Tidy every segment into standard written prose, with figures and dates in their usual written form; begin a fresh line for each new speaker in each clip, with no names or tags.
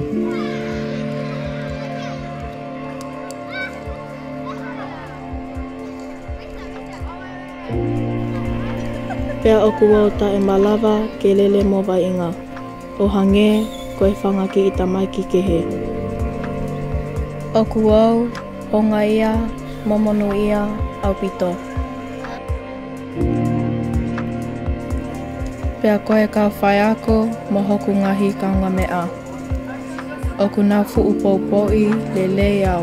Pea oku wau ta e malawa ke lele mo wainga. O hange koe whangaki i tamaiki kehe. Oku wau, honga ia, momono ia, au pito. Pea koe ka whai ako mo hoku ngahi ka ngā mea. Oku nā fuu poupoi le lei au.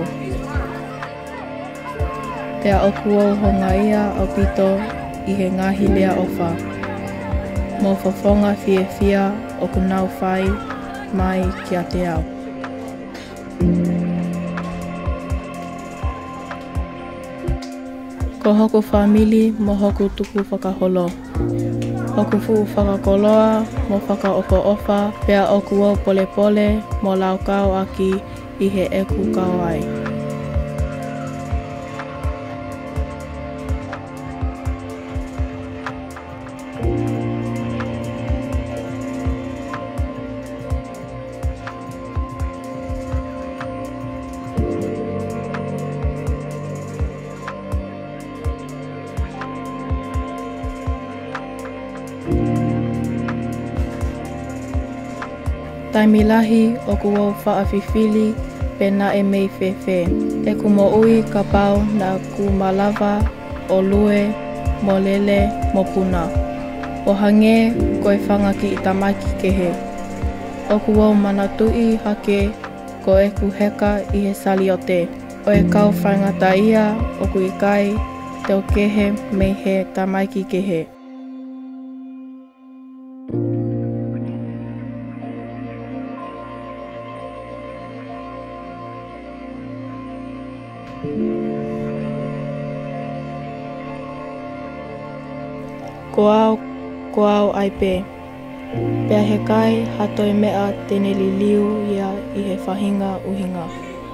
Pea oku wau honga ia au pito i he ngahi lea ofa. Mo whawhonga fia oku nau whai mai kia te au. Ko hoku whamili mo hoku tuku whakaholo. Hoku fuu whakakoloa mo whakaofa ofa pea oku wau pole pole mo lau kau aki i he eku kau ai. Taimilahi oku wau whaawhiwhili pe na e mei whewhe. E ku mo ui ka pau na ku malawa o lue, mo lele, mo puna. O hange koe whangaki i tamaki kehe. Oku wau mana tui hake ko e ku heka i he saliote. O e kau whaingata ia oku i kai teo kehe mei he tamaiki kehe. Ko au ai pe. Pea he kai hatoi mea tene li liu ia i he whahinga uhinga.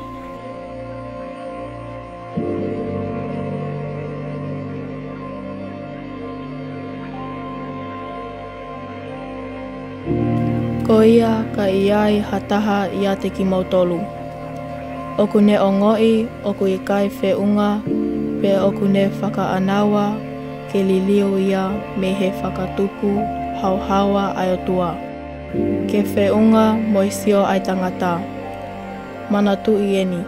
Ko ia ka iai hataha ia te ki mautolu. Oku ne o ngoi, oku i kai wheunga, pe oku ne whakaanawa ke li liu ia me he whakatupu hauhawa ai o tua. Ke wheunga moisio ai tangata. Mana tu i eni.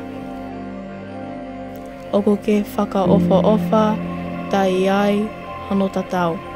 Oku ke whakaofa ofa tai ai hano tatau.